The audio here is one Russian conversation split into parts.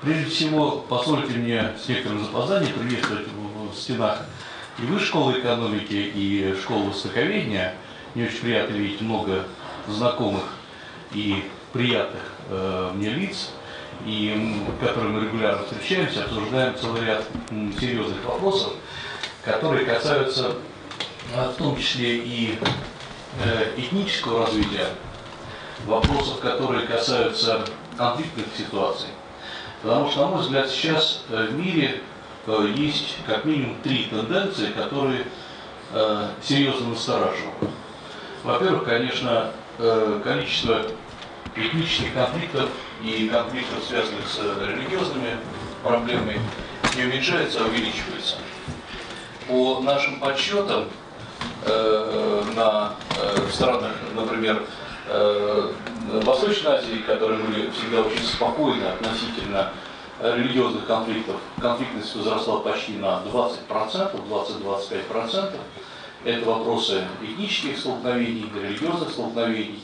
Прежде всего, позвольте мне с некоторым запозданием приветствовать в стенах и Высшей школы экономики, и школы востоковедения. Мне очень приятно видеть много знакомых и приятных мне лиц, и которыми мы регулярно встречаемся, обсуждаем целый ряд серьезных вопросов, которые касаются в том числе и этнического развития, вопросов, которые касаются конфликтных ситуаций. Потому что, на мой взгляд, сейчас в мире есть как минимум три тенденции, которые серьезно настораживают. Во-первых, конечно, количество этнических конфликтов и конфликтов, связанных с религиозными проблемами, не уменьшается, а увеличивается. По нашим подсчетам, в странах, например, Восточной Азии, которые были всегда очень спокойны относительно религиозных конфликтов, конфликтность возросла почти на 20%, 20-25%. Это вопросы этнических столкновений, религиозных столкновений.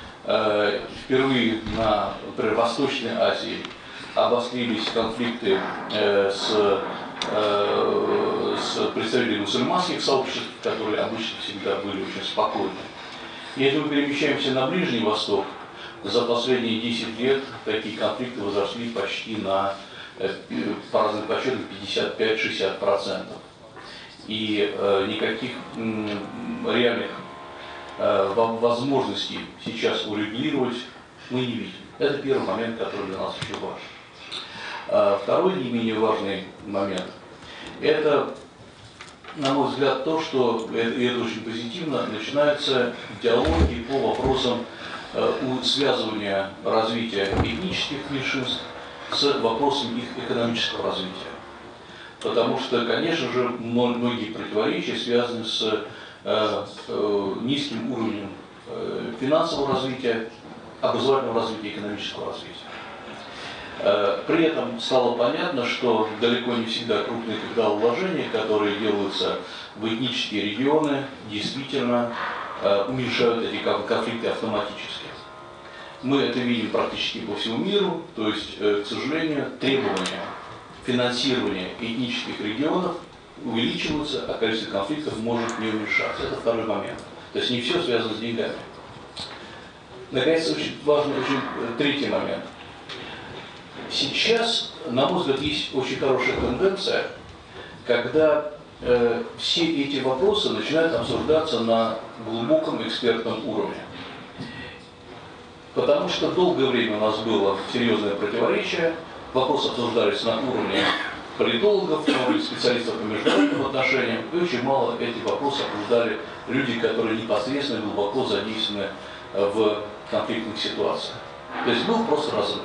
Впервые например, в Восточной Азии обострились конфликты с представителями мусульманских сообществ, которые обычно всегда были очень спокойны. И если мы перемещаемся на Ближний Восток, за последние 10 лет такие конфликты возросли почти на, по разным подсчетам, 55-60%. И никаких реальных возможностей сейчас урегулировать мы не видим. Это первый момент, который для нас очень важен. Второй не менее важный момент – это, на мой взгляд, то, что, и это очень позитивно, начинаются диалоги по вопросам связывания развития этнических меньшинств с вопросом их экономического развития. Потому что, конечно же, многие противоречия связаны с низким уровнем финансового развития, образовательного развития, экономического развития. При этом стало понятно, что далеко не всегда крупные капиталовложения, которые делаются в этнические регионы, действительно уменьшают эти конфликты автоматически. Мы это видим практически по всему миру, то есть, к сожалению, требования финансирования этнических регионов увеличиваются, а количество конфликтов может не уменьшаться. Это второй момент. То есть не все связано с деньгами. Наконец, очень важный, третий момент. Сейчас, на мой взгляд, есть очень хорошая тенденция, когда все эти вопросы начинают обсуждаться на глубоком экспертном уровне. Потому что долгое время у нас было серьезное противоречие, вопросы обсуждались на уровне политологов, на уровне специалистов по международным отношениям, и очень мало эти вопросы обсуждали люди, которые непосредственно глубоко задействованы в конфликтных ситуациях. То есть был просто разрыв.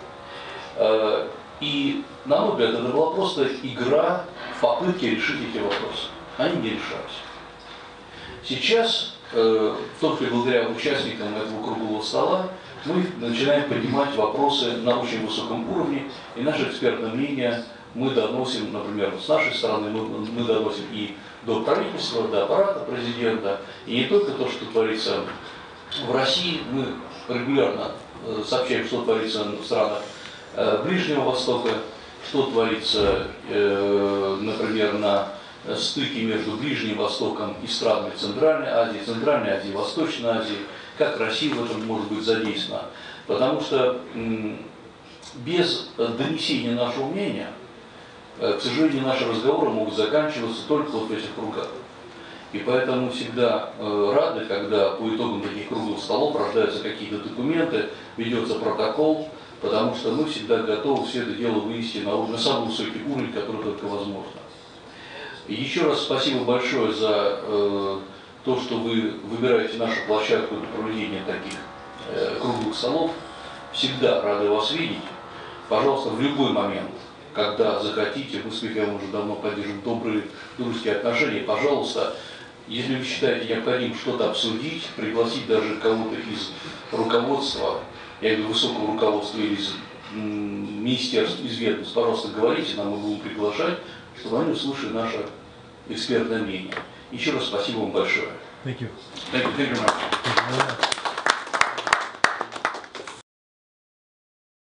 И, на мой взгляд, это была просто игра в попытке решить эти вопросы. Они не решались. Сейчас, в том числе благодаря участникам этого круглого стола, мы начинаем поднимать вопросы на очень высоком уровне, и наше экспертное мнение мы доносим, например, с нашей стороны, мы доносим и до правительства, до аппарата президента, и не только то, что творится в России, мы регулярно сообщаем, что творится в странах Ближнего Востока, что творится, например, на стыке между Ближним Востоком и странами Центральной Азии, Восточной Азии, как Россия в этом может быть задействована. Потому что без донесения нашего мнения, к сожалению, наши разговоры могут заканчиваться только вот в этих кругах. И поэтому всегда рады, когда по итогам таких круглых столов рождаются какие-то документы, ведется протокол, потому что мы всегда готовы все это дело вывести на самый высокий уровень, который только возможно. И еще раз спасибо большое за то, что вы выбираете нашу площадку для проведения таких круглых столов. Всегда рады вас видеть. Пожалуйста, в любой момент, когда захотите, мы с Михаилом уже давно поддерживаем добрые дружеские отношения, пожалуйста, если вы считаете необходимым что-то обсудить, пригласить даже кого-то из руководства, я говорю, высокого руководства или из министерств, из ведомств, пожалуйста, говорите нам, мы будем приглашать, чтобы они услышали наше экспертное мнение. Еще раз спасибо вам большое. Thank you. Thank you very much.